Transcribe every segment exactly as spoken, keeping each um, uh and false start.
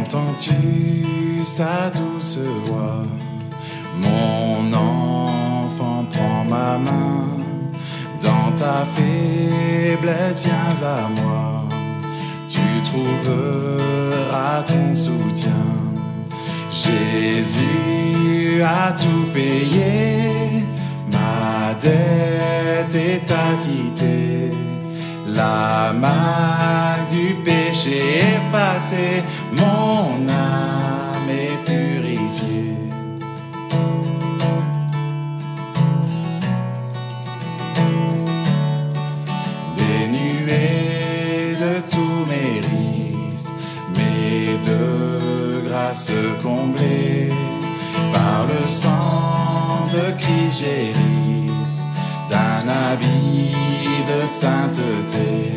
Entends-tu sa douce voix? Mon enfant, prends ma main. Dans ta faiblesse, viens à moi. Tu trouveras ton soutien. Jésus a tout payé. Ma dette est acquittée. La marque du péché effacée, mon âme est purifiée. Dénué de tous mes risques, mais de grâce comblée, par le sang de Christ j'hérite d'un habit de sainteté.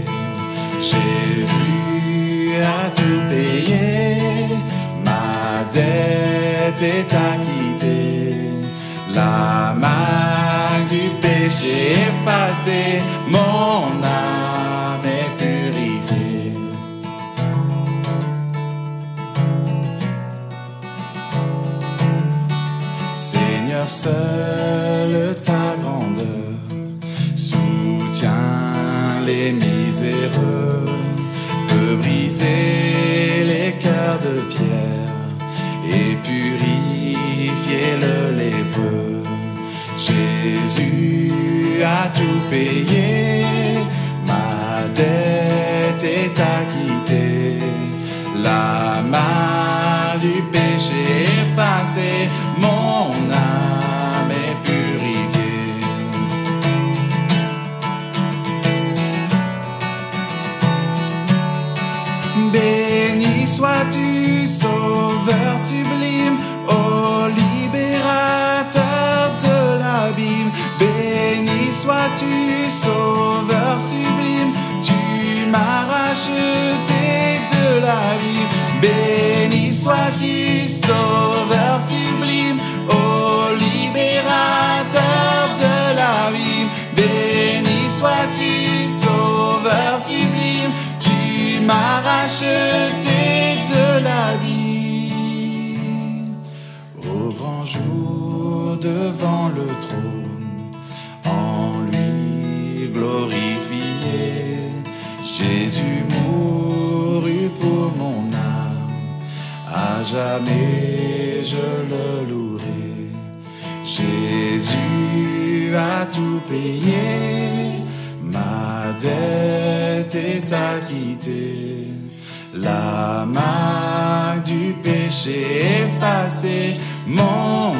Jésus a tout payé, ma dette est acquittée. La marque du péché effacée, mon âme est purifiée. Seigneur, seule ta grandeur soutient les miséreux, peut briser les cœurs de pierre et purifier le lépreux. Jésus a tout payé, ma dette est acquittée. La marque du péché effacée, mon âme est purifiée. Béni sois-tu, Sauveur sublime, ô libérateur de l'abîme. Béni sois-tu, Sauveur sublime, tu m'as racheté de la vie. Béni sois-tu, Sauveur sublime, ô libérateur de la vie. Béni sois-tu, Sauveur sublime, tu m'as racheté de la vie. Au grand jour devant le trône, en lui glorifié, Jésus mourut pour mon âme, à jamais je le louerai. Jésus a tout payé, ma dette est acquittée. La marque du péché effacée, mon